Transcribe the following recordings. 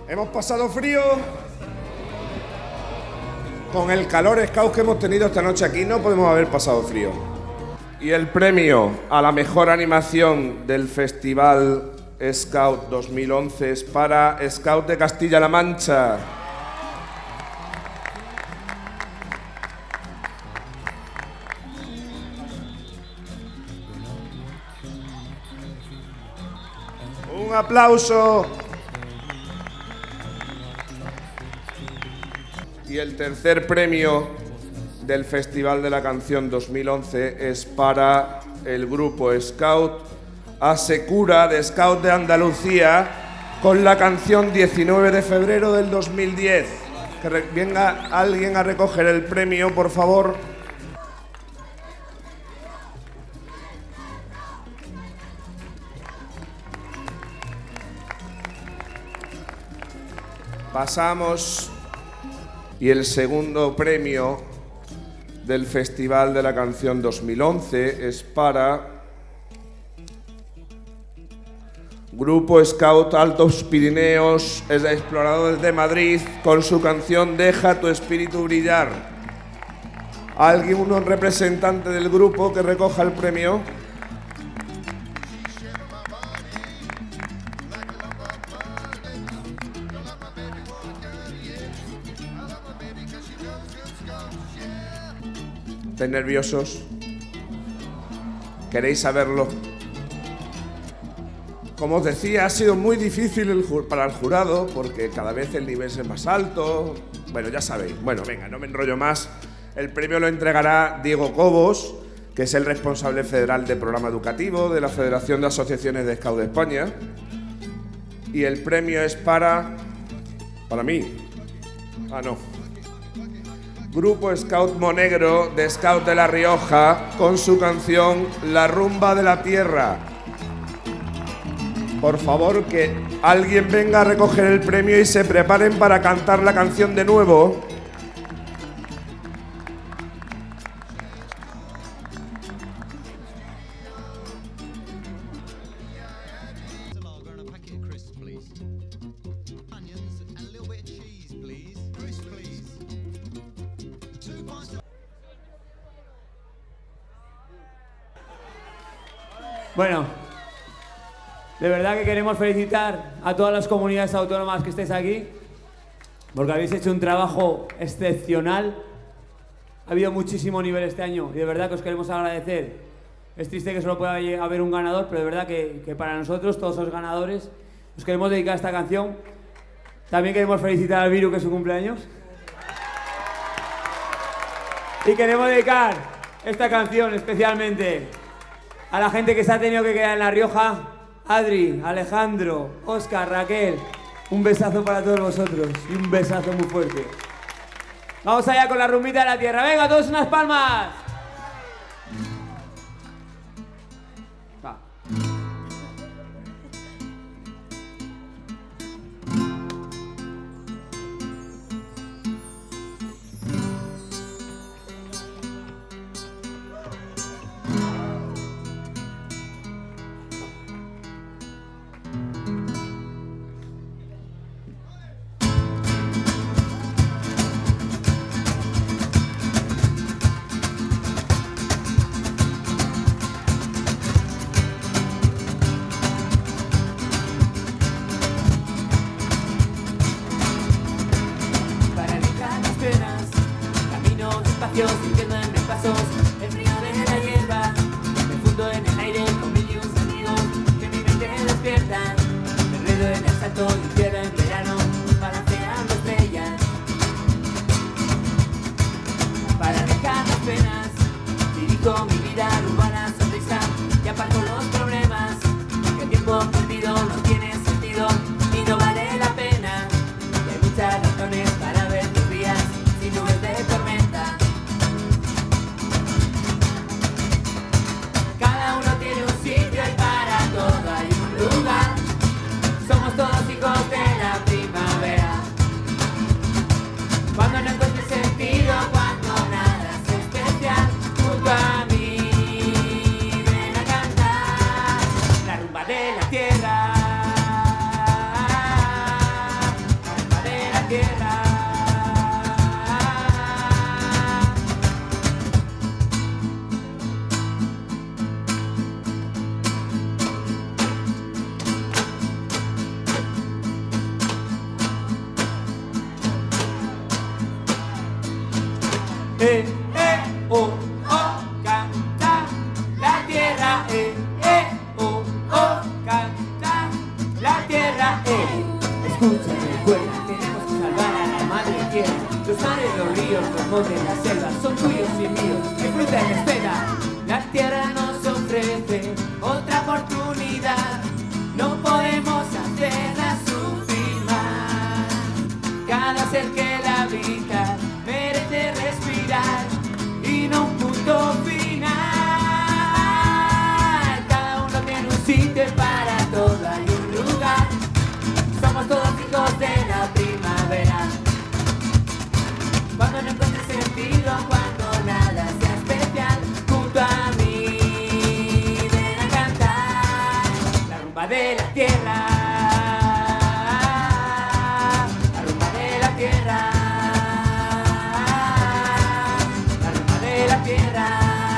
¿Hemos pasado frío? Con el calor scout que hemos tenido esta noche aquí no podemos haber pasado frío. Y el premio a la mejor animación del Festival Scout 2011 es para Scout de Castilla-La Mancha. Un aplauso. Y el tercer premio del Festival de la Canción 2011 es para el grupo Scout Asecura de Scout de Andalucía con la canción 19 de febrero del 2010. Que venga alguien a recoger el premio, por favor. Pasamos. Y el segundo premio del Festival de la Canción 2011 es para Grupo Scout Altos Pirineos, es de Exploradores de Madrid, con su canción Deja tu espíritu brillar. ¿Alguien, un representante del grupo que recoja el premio? ¿Estáis nerviosos? ¿Queréis saberlo? Como os decía, ha sido muy difícil para el jurado porque cada vez el nivel es más alto. Bueno, ya sabéis. Bueno, venga, no me enrollo más. El premio lo entregará Diego Cobos, que es el responsable federal de programa educativo de la Federación de Asociaciones de Scout de España. Y el premio es para mí. Ah, no. Grupo Scout Monegro de Scout de La Rioja con su canción La Rumba de la Tierra. Por favor, que alguien venga a recoger el premio y se preparen para cantar la canción de nuevo. Bueno, de verdad que queremos felicitar a todas las comunidades autónomas que estéis aquí, porque habéis hecho un trabajo excepcional. Ha habido muchísimo nivel este año y de verdad que os queremos agradecer. Es triste que solo pueda haber un ganador, pero de verdad que para nosotros, todos los ganadores, os queremos dedicar esta canción. También queremos felicitar al Viru, que es su cumpleaños. Y queremos dedicar esta canción especialmente a la gente que se ha tenido que quedar en La Rioja. Adri, Alejandro, Óscar, Raquel, un besazo para todos vosotros y un besazo muy fuerte. Vamos allá con la rumbita de la tierra. Venga, todos unas palmas. Va. Sintiendo en mis pasos el frío de la hierba, me fundo en el aire con mil y un sonidos que mi mente despierta. Me enredo en el salto y tierra en verano, balanceando estrellas. Para dejar las penas, dirijo mi vida rumbo a la sonrisa y aparco los problemas. Que el tiempo perdido no tiene sentido y no vale la pena. Y hay muchas razones para ver los días sin nubes de tormenta. Todos hijos de la primavera. Cuando no encuentres sentido, cuando nada es especial junto a mí. oh, oh, canta la tierra, oh, oh, canta la tierra, Escucha, recuerda, tenemos que salvar a la madre tierra. Los mares, los ríos, los montes, las selvas son tuyos y míos. Disfruta y espera. La tierra nos ofrece otra oportunidad. No podemos hacerla sufrir más. Cada ser que la habita merece respirar y no un punto final. Cada uno tiene un sitio y para todo hay un lugar. Somos todos hijos de la primavera. Cuando no encuentres sentido, cuando nada sea especial, junto a mí ven a cantar la rumba de la tierra, la rumba de la tierra, la rumba de la tierra,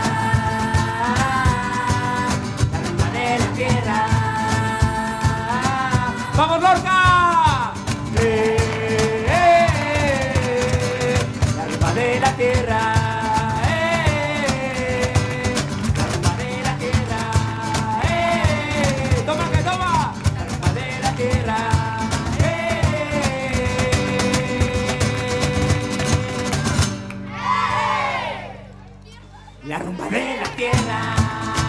la rumba de la tierra. ¡Vamos, Lorca! La rumba de la tierra, la rumba de la tierra, toma que toma, la rumba de la tierra, la rumba de la tierra.